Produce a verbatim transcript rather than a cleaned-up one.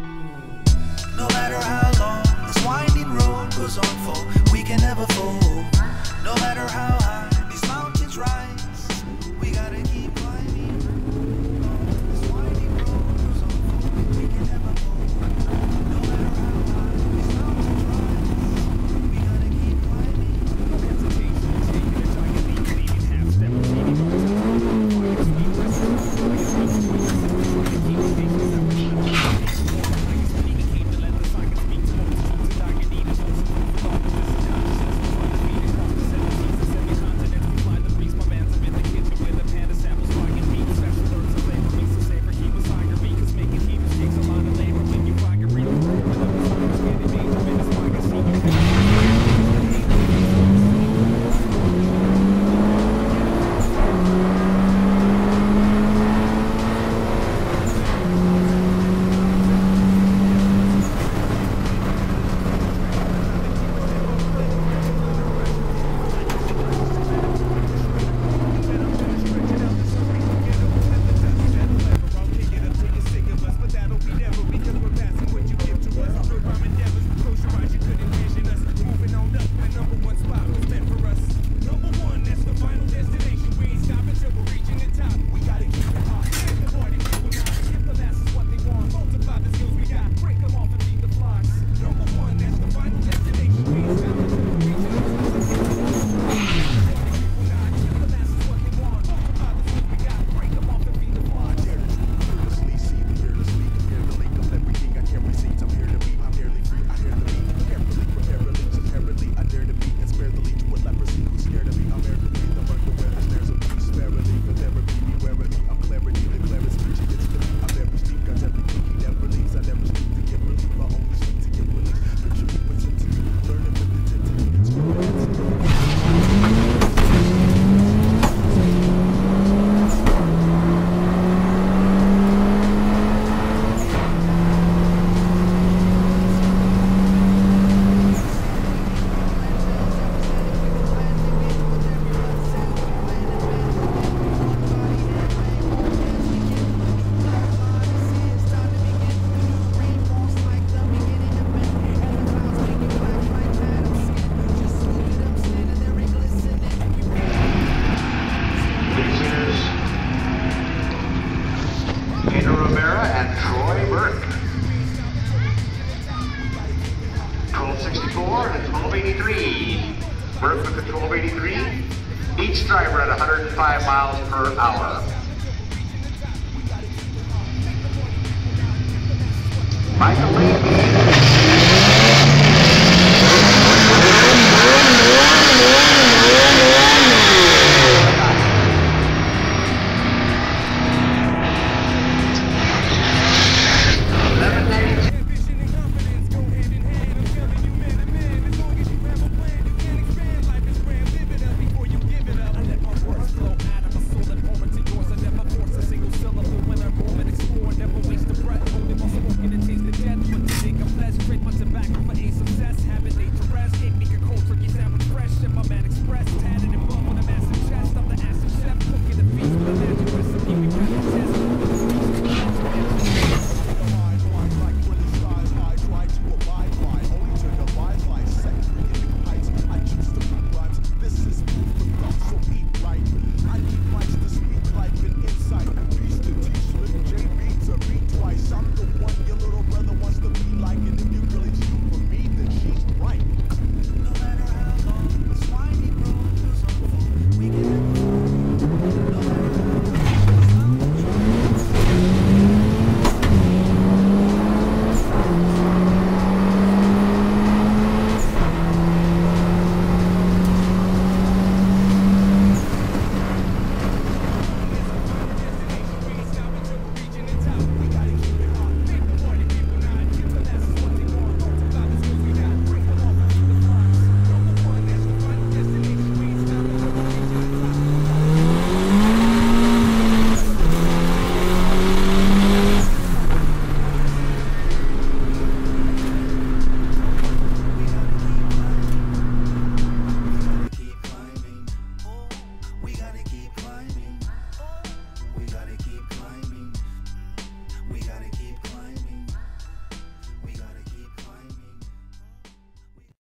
No matter how long this winding road goes on for, we can never fall. No matter how high these mountains rise, we gotta keep climbing. This winding road goes on for, we can never fall. No matter how high these mountains rise, we gotta keep climbing. No hesitation, taking a giant leap, leaving half step, leading on to the speed, rest, Burke with the twelve eighty-three, each driver at one hundred five miles per hour. Michael Lee.